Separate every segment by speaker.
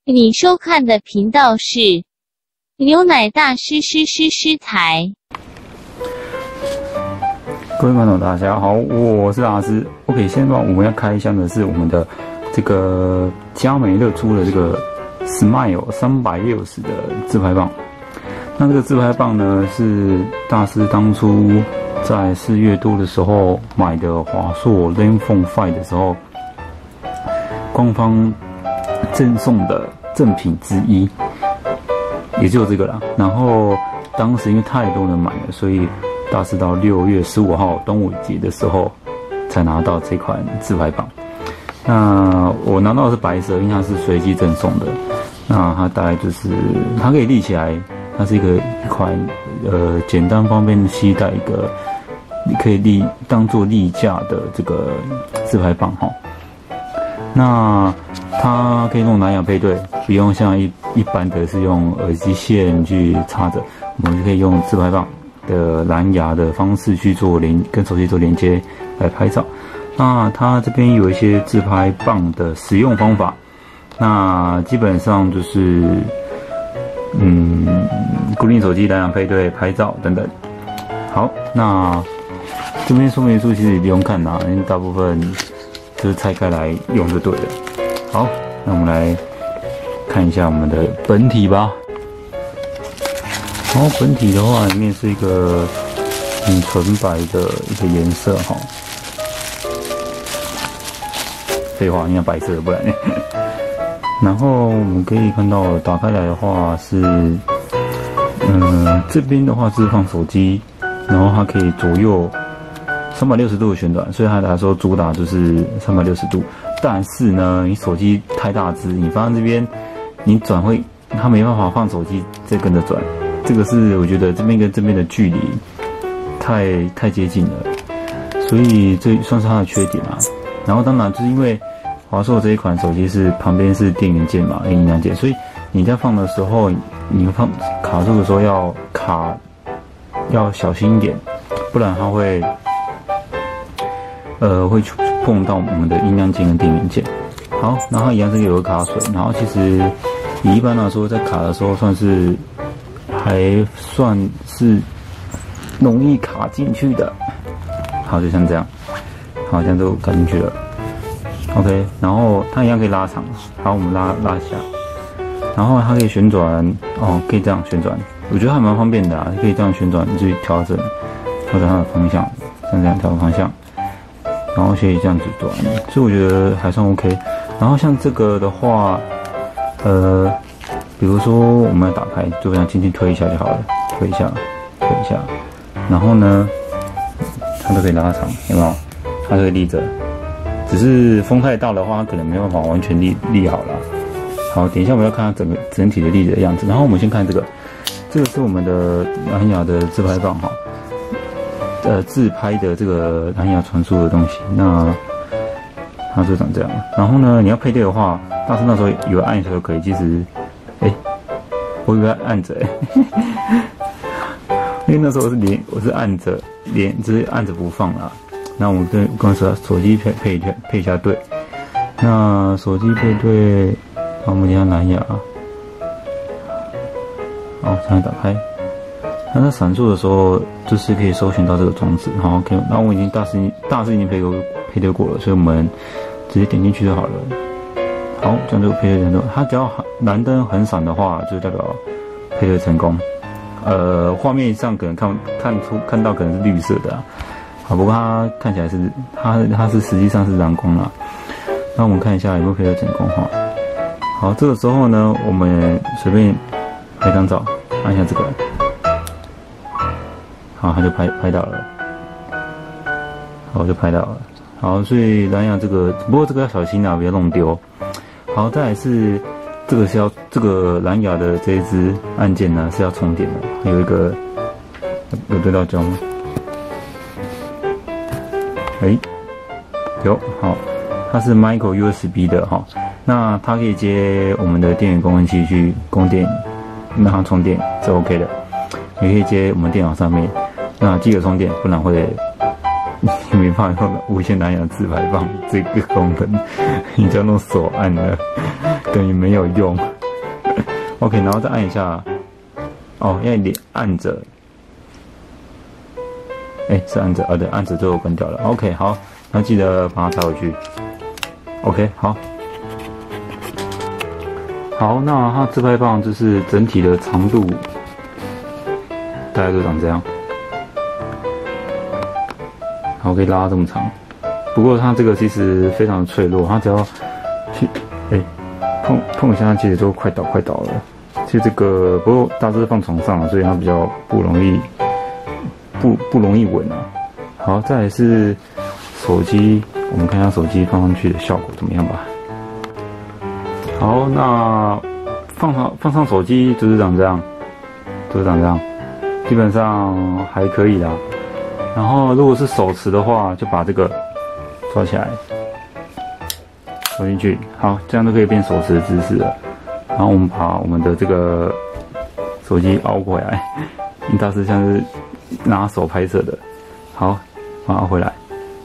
Speaker 1: 你收看的频道是牛奶大师台。
Speaker 2: 各位观众，大家好，我是大师。OK， 现在我们要开箱的是我们的这个佳美乐出的这个 Smile 360的自拍棒。那这个自拍棒呢，是大师当初在4月多的时候买的华硕 Zenfone 5的时候，官方赠送的赠品之一，也就这个啦。然后当时因为太多人买了，所以大师到6月15号端午节的时候才拿到这款自拍棒。那我拿到的是白色，因为它是随机赠送的。那它大概就是它可以立起来，它是一款简单方便携带一个可以当做立架的这个自拍棒哈。那它可以用蓝牙配对，不用像一般的是用耳机线去插着，我们就可以用自拍棒的蓝牙的方式去做跟手机做连接来拍照。那它这边有一些自拍棒的使用方法，那基本上就是固定手机蓝牙配对拍照等等。好，那这边说明书其实不用看啦，因为大部分就是拆开来用就对了。好，那我们来看一下我们的本体吧。然后本体的话，里面是一个很纯白的一个颜色哈。废话，应该白色的，不然。然后我们可以看到，打开来的话是，这边的话是放手机，然后它可以左右360度的旋转，所以它来说主打就是360度。但是呢，你手机太大只，你放在这边，你转会，它没办法放手机再跟着转。这个是我觉得这边跟这边的距离太接近了，所以这算是它的缺点啊。然后当然就是因为华硕这一款手机是旁边是电源键嘛，跟音量键，所以你在放的时候，你放卡住的时候要小心一点，不然它会碰到我们的音量键跟电源键。好，然后一样是有个卡榫，然后其实一般来说在卡的时候还算是容易卡进去的。好，就像这样，好，这样都卡进去了。OK， 然后它一样可以拉长，好，我们拉下，然后它可以旋转，哦，可以这样旋转，我觉得还蛮方便的啊，可以这样旋转，你去调整它的方向，像这样调方向，然后可以这样子转，所以我觉得还算 OK。然后像这个的话，比如说我们要打开，就这样轻轻推一下就好了，推一下，然后呢，它都可以拉长，有没有？它可以立着。只是风太大的话，它可能没办法完全立好了。好，等一下我们要看它整体的立的样子。然后我们先看这个是我们的蓝牙的自拍棒哈，自拍的这个蓝牙传输的东西。那它就长这样。然后呢，你要配对的话，大师那时候有按一下就可以。其实，我以为按着因为那时候我是按着只是按着不放啦。那我们跟手机配一下对，那手机配对，好，我们点下蓝牙，好，这样打开。那它闪烁的时候，就是可以搜寻到这个装置，好 ，OK。那我已经大师已经配对过了，所以我们直接点进去就好了。好，这样就配对成功。它只要蓝灯很闪的话，就代表配对成功。画面上可能看到可能是绿色的啊。好，不过它看起来是它是实际上是蓝光啦。那我们看一下有没有配对成功哈。好，这个时候呢，我们随便拍张照，按一下这个，好，它就拍到了。好，就拍到了。好，所以蓝牙这个，不过这个要小心啊，不要弄丢。好，再来是这个蓝牙的这一支按键呢是要充电的，有对到焦吗？有，好，它是 micro USB 的哈，那它可以接我们的电源供应器去供电，让它充电是 OK 的，也可以接我们电脑上面，那记得充电，不然会没办法用无线蓝牙自拍棒这个功能，你就要用手按了，等于没有用。 OK， 然后再按一下，哦，要按着，是按着，对，按着之后关掉了。OK， 好，然后记得把它插回去。OK， 好，好，那它自拍棒就是整体的长度大概就长这样，好，可以拉到这么长。不过它这个其实非常的脆弱，它只要去碰一下，它其实就快倒了。其实这个不过大致放床上了，所以它比较不容易稳啊。好，再来是手机，我们看一下手机放上去的效果怎么样吧。好，那放上手机就是长这样，基本上还可以啦。然后如果是手持的话，就把这个抓起来，收进去，好，这样就可以变手持的姿势了。然后我们把我们的这个手机凹回来，因为大师像是拿手拍摄的，好，把它凹回来，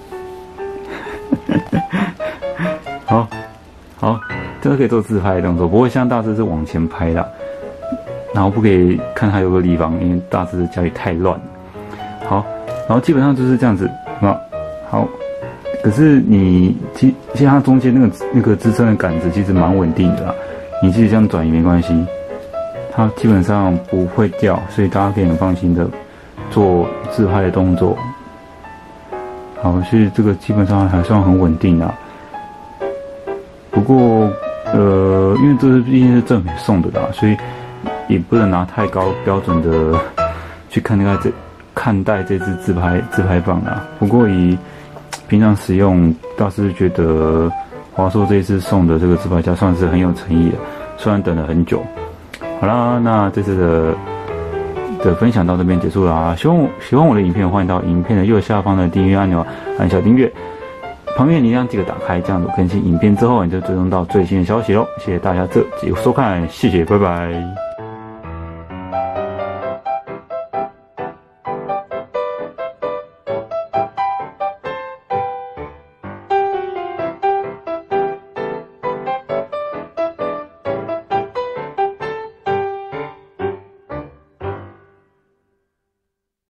Speaker 2: 好，这个可以做自拍的动作，不过像大师是往前拍的，然后不可以看他有个地方，因为大师家里太乱了。好，然后基本上就是这样子，好。可是其实它中间那个支撑的杆子其实蛮稳定的啦，你其实这样转也没关系，它基本上不会掉，所以大家可以很放心的做自拍的动作。好，所以这个基本上还算很稳定啦。不过因为这毕竟是正品送的啦，所以也不能拿太高标准的去看待这支自拍棒啦。不过以平常使用，倒是觉得华硕这一次送的这个自拍架算是很有诚意的，虽然等了很久。好啦，那这次的分享到这边结束啦。喜欢我的影片，欢迎到影片的右下方的订阅按钮按下订阅，旁边铃铛记得打开，这样子更新影片之后你就追踪到最新的消息咯。谢谢大家这集收看，谢谢，拜拜。